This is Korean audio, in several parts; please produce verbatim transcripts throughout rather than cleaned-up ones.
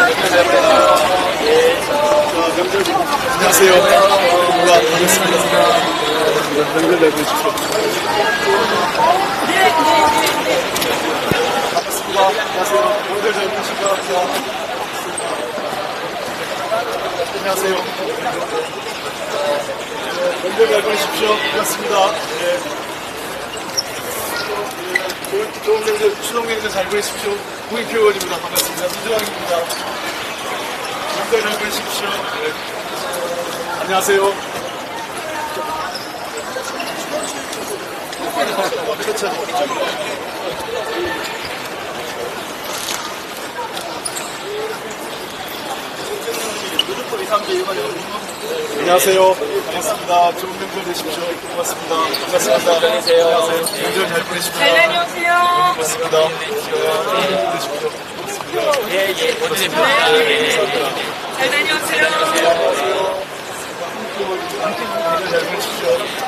안녕하세요. 반갑습니다. 명절 잘 보내십시오. 반갑습니다. 안녕하세요. 명절 잘 보내십시오. 안녕하세요. 명절 잘 보내십시오. 반갑습니다. 네. 좋은, 좋은 명절, 추석 명절 잘 보내십시오. 공익표 의원입니다. 반갑습니다. 민주당입니다. 명절 잘 보내십시오. 네. 안녕하세요. 천천히. 안녕하세요. 반갑습니다. 좋은 명절 되십시오. 고맙습니다. 반갑습니다. 안녕하세요. 명절 잘 보내십시오. 잘 다녀오세요. 고맙습니다. 되십시오. 예, 예. 원주입니다. 잘 다녀오세요. 잘 보내십시오.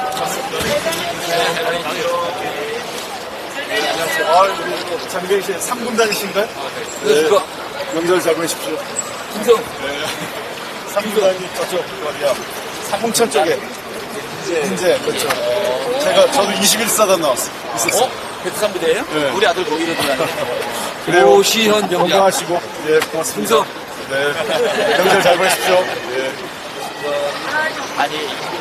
안녕하세요. 아, 우리 장경희 씨 삼 군단이신가요? 네. 명절 잘 보내십시오. 김성. 네. 삼 군단이 저쪽, 어디야? 홍천 쪽에. 인제, 그렇죠. 제가, 저도 이십일 사단 나왔어요. 있었어요. 어? 백삼부대예요? 네. 우리 아들 거기로 들어가네. 그래요. 오시현 병장. 건강하시고, 예, 고맙습니다. 김성. 네. 명절 잘 보내십시오. 예. 아니.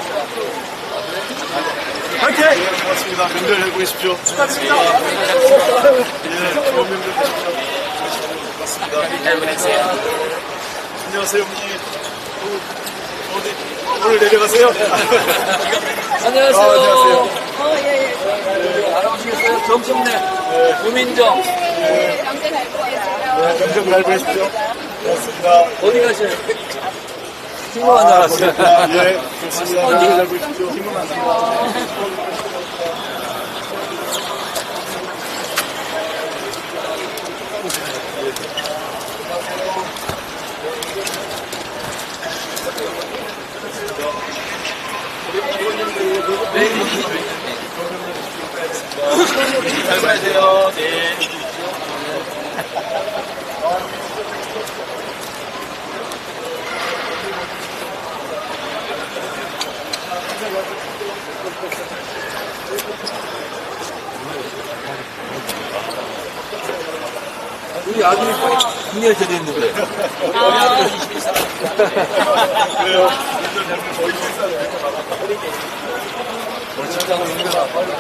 화이팅! 예, 고맙습니다. 명절 잘 보내십시오. 축하드립니다. 예, 좋은 명절 되십시오. 고맙습니다. 잘 보내세요. 안녕하세요, 어머니. 어디, 오늘 내려가세요? 안녕하세요. 아, 안녕하세요. 어, 예, 예. 알아보시겠어요? 정신내. 구민정. 네, 명절 잘 보내십시오. 고맙습니다. 어디 가셔요? 친구 만나러 왔어요. 아, 예, 좋습니다. 명절 잘 보내십시오. 힘을 많습니다. 잘 보내세요. 네. 우리 아들이 국내에 제대했는데. 아, 그래요. 명절 잘 보내십시오. 저희 식사를 이렇게 나갔다. 직장을 힘들어.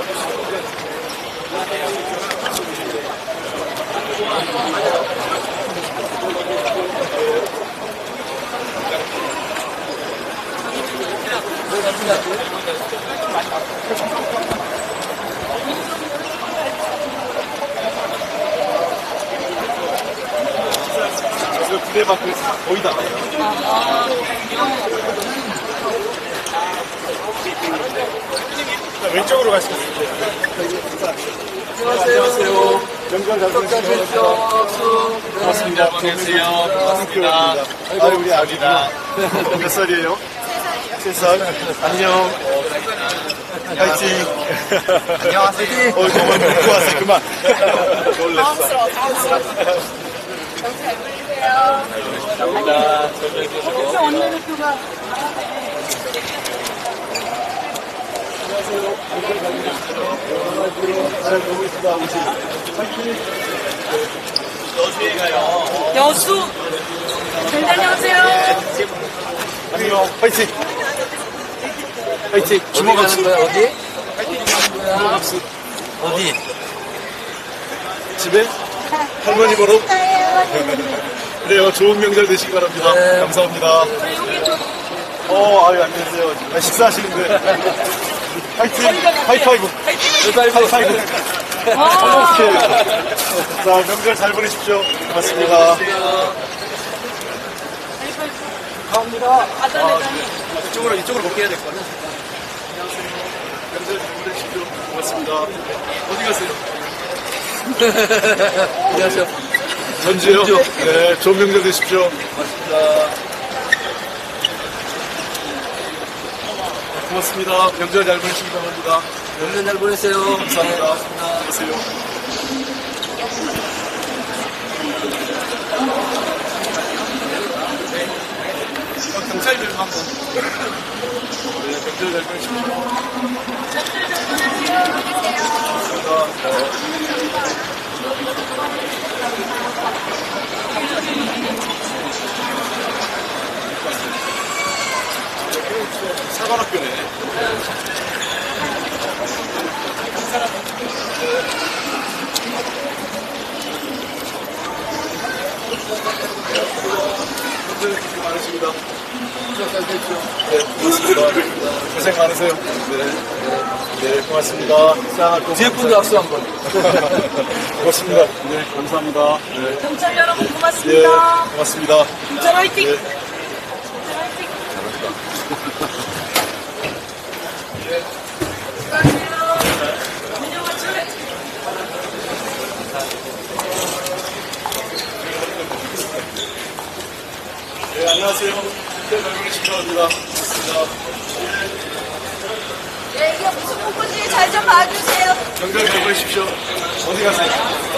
저 부대 밖에 거의 다 가요. 왼쪽으로 가시겠습니다. 안녕하세요. 명절 잘 보내십시오. 고맙습니다. 안녕하세요. 고맙습니다. 아, 우리 아기가 몇 살이에요? 세 살. 안녕. 파이팅. 안녕하세요. 어, 정말 믿고 왔어. 그만. 놀랬어. 당황스러워, 당황스러워. 명절 잘 보내세요. 감사합니다. 혹시 원내대표가 잘 보고 있습니다. 오시. 파이팅. 여수에 가요. 여수 잘 다녀오세요. 안녕. 파이팅. 파이팅. 주먹 가는 거야, 어디? 주먹합수. 어디? 집에? 할머니 보러? 그래요. 좋은 명절 되시기 바랍니다. 네. 감사합니다. 어, 아유, 안녕하세요. 아, 식사하시는데. 파이팅! 하이파이브! 하이파이브! 하이파이브! 자, 명절 잘 보내십시오. 고맙습니다. 감사합니다. 이쪽으로, 이쪽으로 못 가야 될 거네. 안녕하세요. 명절 잘 보내십시오. 고맙습니다. 어디 가세요? 안녕하세요. 전주요? 전주. 네, 좋은 명절 되십시오. 고맙습니다. 고맙습니다. 명절 잘 보내시기 바랍니다. 명절 잘 보내세요. 감사합니다. 안녕하세요. 경찰들도 한 번. 네, 경찰 잘 보내십시오. 사관학교네. 분들 고생 많으십니다. 네, 고맙습니다. 고생 많으세요. 네, 네, 고맙습니다. 뒤에 분들 악수 한 번. 고맙습니다. 네, 감사합니다. 네, 경찰 여러분 네, 고맙습니다. 고맙습니다. 경찰 화이팅! 네. 경찰 화이팅! 네, 안녕하세요. 네, 넓은이 신청합니다. 반갑습니다. 네, 이게 무슨 공부인지 잘 좀 봐주세요. 경찰 잘 보내십시오. 어디 가세요?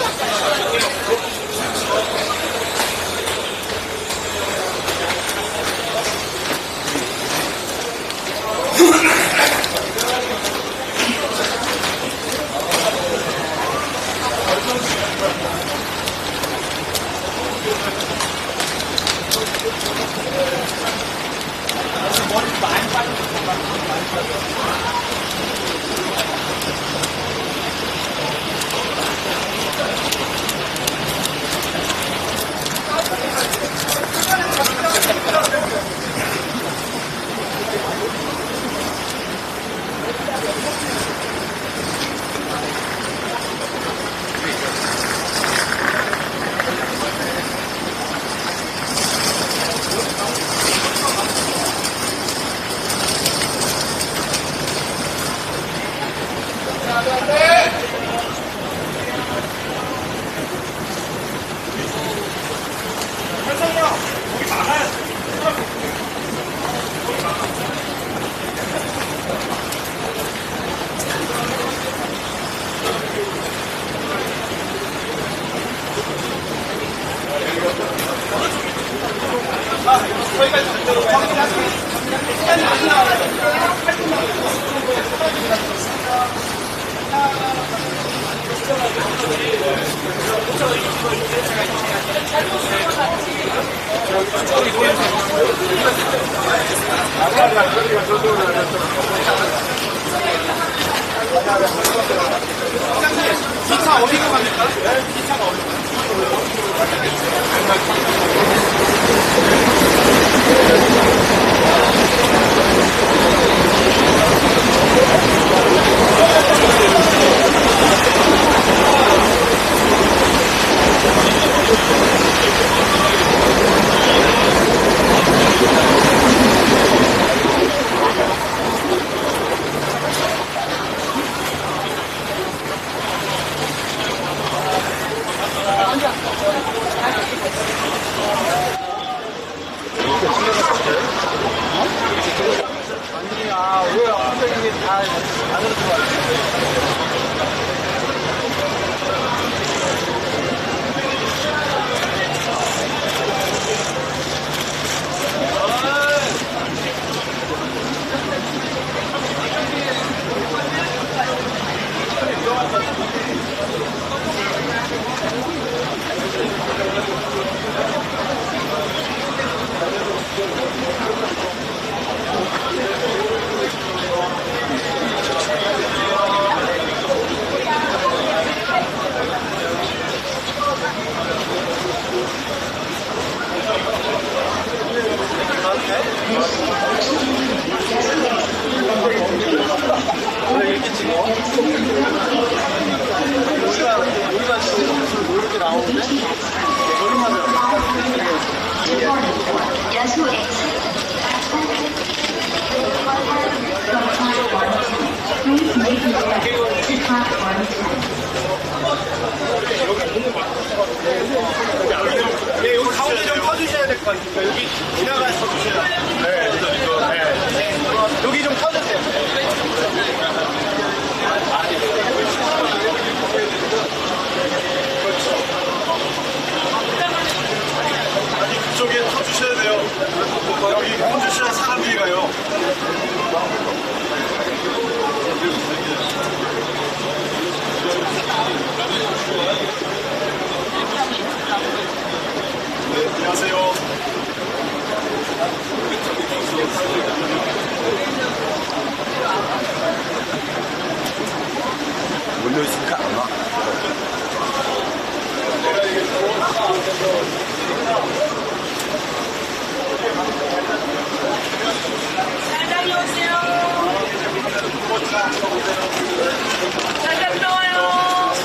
기차 어디로 갑니까? 기차가 네, 여기 가운데 좀 터주셔야 될 것 같으니까 여기 지나가서 터주셔야 돼요. 네, 네, 네. 여기 좀 터주세요. 그렇죠. 아니, 그쪽에 터주셔야 돼요. 여기 몰려있으니까 안 와. 잘 다녀오세요. 잘 갔다 와요.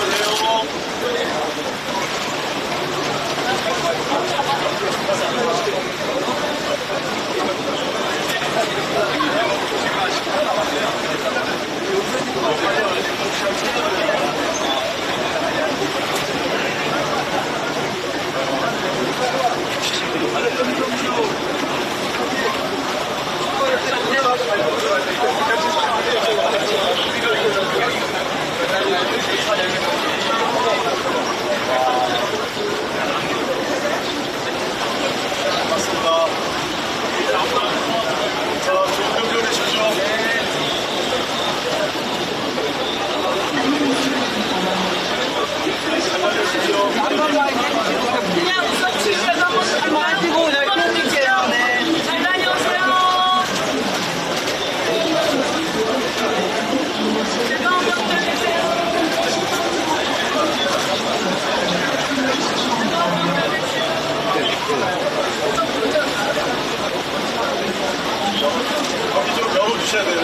반갑습니다. 자, 좋은 경기 되십시오. 잘 다녀오십시오. 그냥 우선 치즈에서 한번 마시고 잘 끊을게요. 네. 잘 다녀오세요. 즐거운 명절 되세요. 거기 좀 열어주셔야 돼요.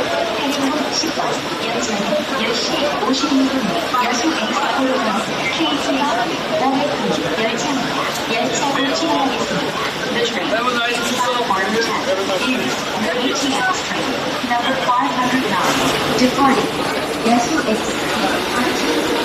열시 오십이 분 여수 엑스포로 케이티엑스 열차입니다. 열차로 출발하겠습니다. The train is platform ten is the A T X train number five hundred nine departing 여수 엑스포.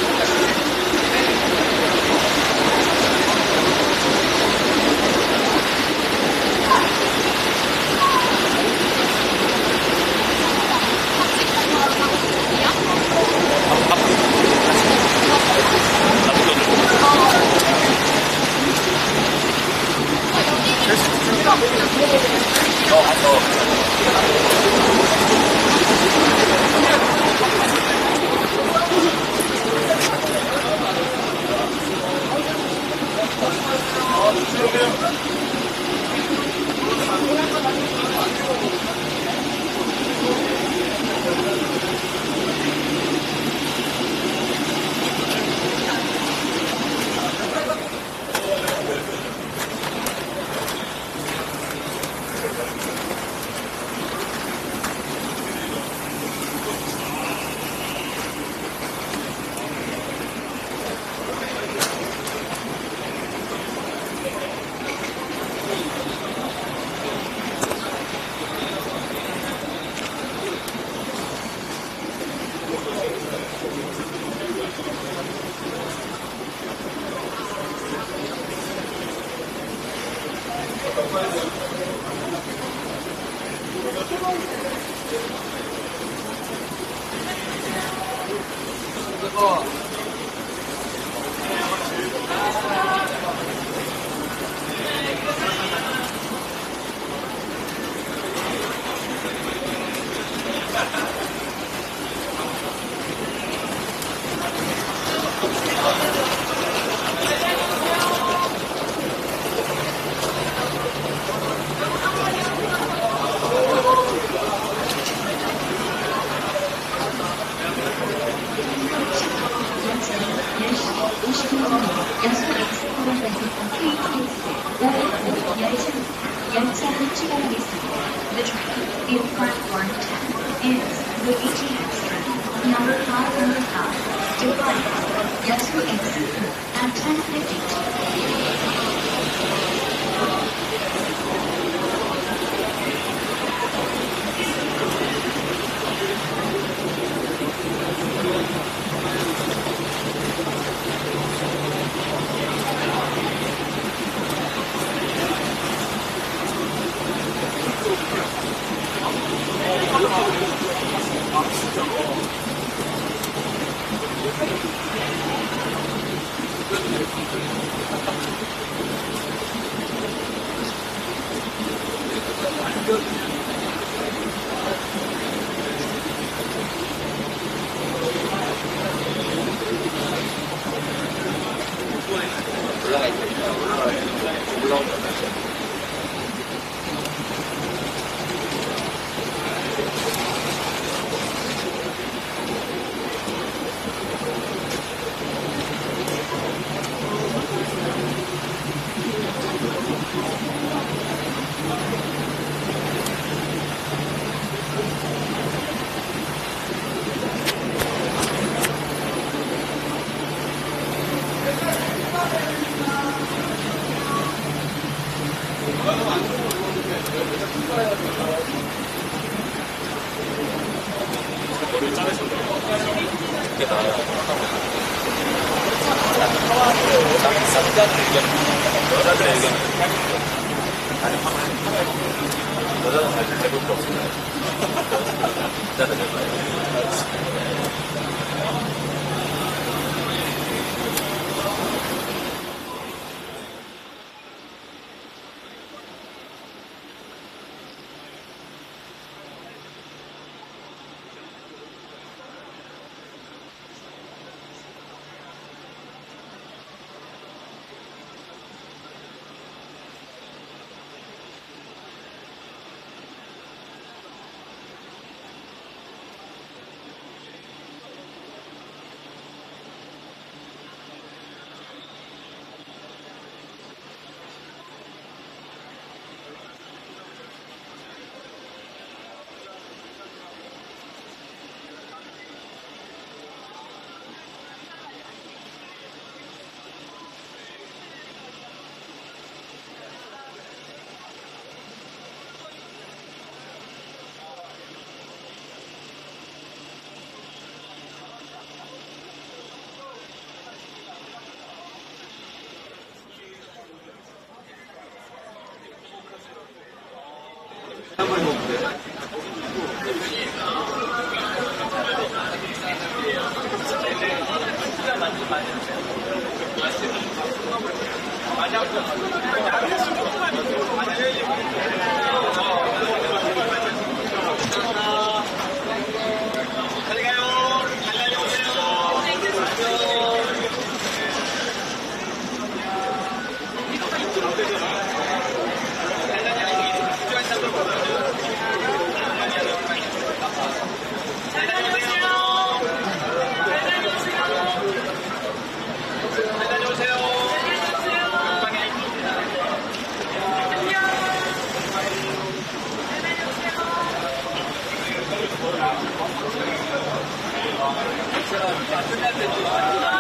열차로 출발하겠습니다. The train in platform ten is the A T X train number five hundred five departing 여수 Exit at ten fifty-two. 그게 다 남자들의 의견, 여자들의 의견은 다른 방을 여자는 사실 해볼 거 없습니다. 여자들 해봐요. 끝날 때도